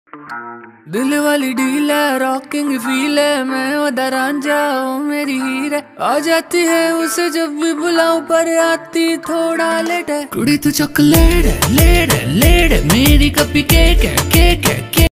दिल वाली डील है, रॉकिंग फील है, मैं उधर रांझा ओ मेरी हीर है। आ जाती है उसे जब भी बुलाऊं पर आती थोड़ा लेट है। कुड़ी तू चॉकलेट है, लेट है, लेट है, मेरी कपी केक है, केक है, केक